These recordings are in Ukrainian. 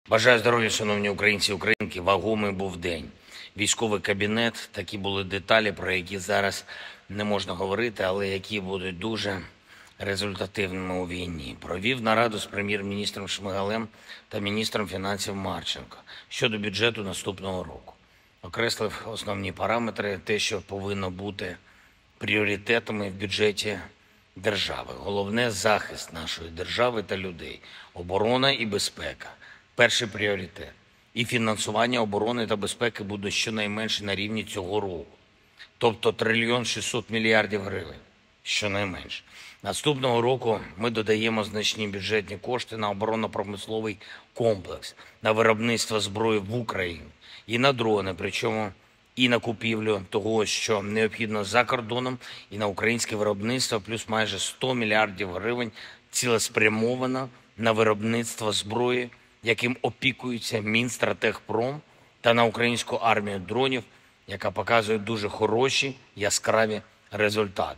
Бажаю здоров'я, шановні українці і українки. Вагомий був день. Військовий кабінет, такі були деталі, про які зараз не можна говорити, але які будуть дуже результативними у війні. Провів нараду з прем'єр-міністром Шмигалем та міністром фінансів Марченко щодо бюджету наступного року. Окреслив основні параметри, те, що повинно бути пріоритетами в бюджеті держави. Головне – захист нашої держави та людей, оборона і безпека. Перший пріоритет. І фінансування оборони та безпеки буде щонайменше на рівні цього року. Тобто 1 трильйон 600 мільярдів гривень. Щонайменше. Наступного року ми додаємо значні бюджетні кошти на оборонно-промисловий комплекс, на виробництво зброї в Україні і на дрони, причому і на купівлю того, що необхідно за кордоном, і на українське виробництво, плюс майже 100 мільярдів гривень цілеспрямовано на виробництво зброї, яким опікується Мінстратегпром, та на українську армію дронів, яка показує дуже хороші, яскраві результати.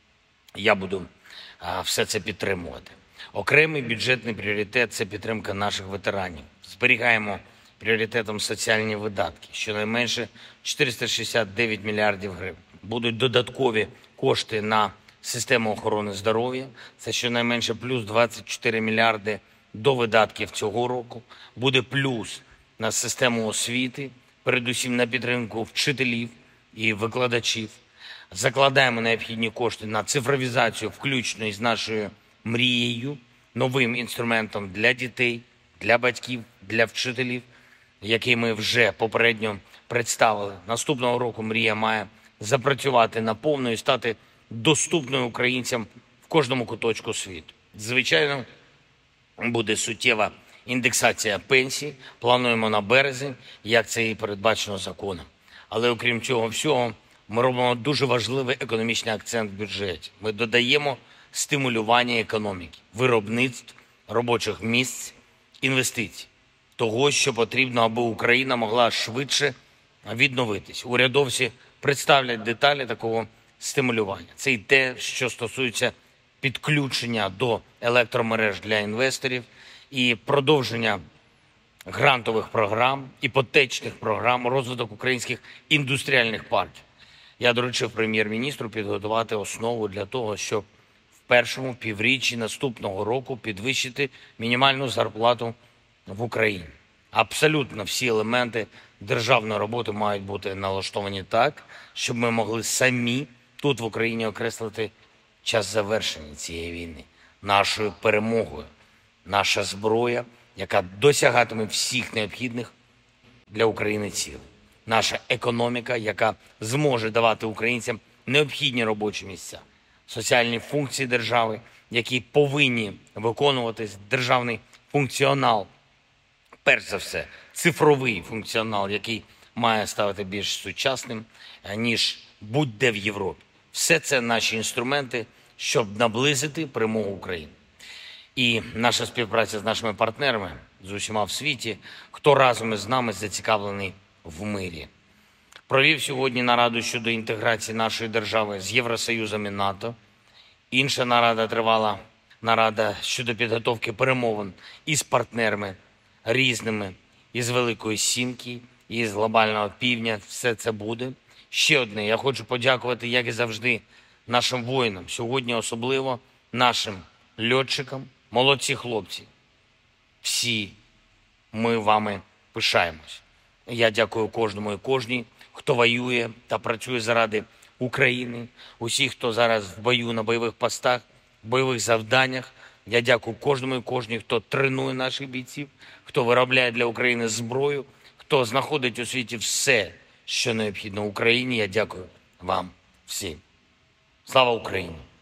Я буду все це підтримувати. Окремий бюджетний пріоритет – це підтримка наших ветеранів. Зберігаємо пріоритетом соціальні видатки, щонайменше 469 мільярдів гривень. Будуть додаткові кошти на систему охорони здоров'я, це щонайменше плюс 24 мільярди до видатків цього року. Буде плюс на систему освіти, передусім на підтримку вчителів і викладачів. Закладаємо необхідні кошти на цифровізацію, включно із нашою мрією, новим інструментом для дітей, для батьків, для вчителів, який ми вже попередньо представили. Наступного року мрія має запрацювати наповну і стати доступною українцям в кожному куточку світу. Звичайно, буде суттєва індексація пенсій. Плануємо на березень, як це і передбачено законом. Але окрім цього всього, ми робимо дуже важливий економічний акцент в бюджеті. Ми додаємо стимулювання економіки, виробництв, робочих місць, інвестицій. Того, що потрібно, аби Україна могла швидше відновитись. Урядовці представлять деталі такого стимулювання. Це і те, що стосується підключення до електромереж для інвесторів і продовження грантових програм, іпотечних програм, розвиток українських індустріальних парків. Я доручив прем'єр-міністру підготувати основу для того, щоб в першому півріччі наступного року підвищити мінімальну зарплату в Україні. Абсолютно всі елементи державної роботи мають бути налаштовані так, щоб ми могли самі тут в Україні окреслити час завершення цієї війни, нашою перемогою, наша зброя, яка досягатиме всіх необхідних для України цілей. Наша економіка, яка зможе давати українцям необхідні робочі місця, соціальні функції держави, які повинні виконуватись, державний функціонал, перш за все, цифровий функціонал, який має ставати більш сучасним, ніж будь-де в Європі. Все це наші інструменти, щоб наблизити перемогу України. І наша співпраця з нашими партнерами, з усіма в світі, хто разом із нами зацікавлений в мирі. Провів сьогодні нараду щодо інтеграції нашої держави з Євросоюзом і НАТО. Інша нарада тривала, нарада щодо підготовки перемовин із партнерами різними, із Великої Сімки, із Глобального Півдня. Все це буде. Ще одне. Я хочу подякувати, як і завжди, нашим воїнам. Сьогодні особливо нашим льотчикам. Молодці хлопці. Всі ми вами пишаємось. Я дякую кожному і кожній, хто воює та працює заради України. Усі, хто зараз в бою на бойових постах, в бойових завданнях. Я дякую кожному і кожній, хто тренує наших бійців, хто виробляє для України зброю, хто знаходить у світі все, що необхідно Україні. Я дякую вам всім. Слава Україні!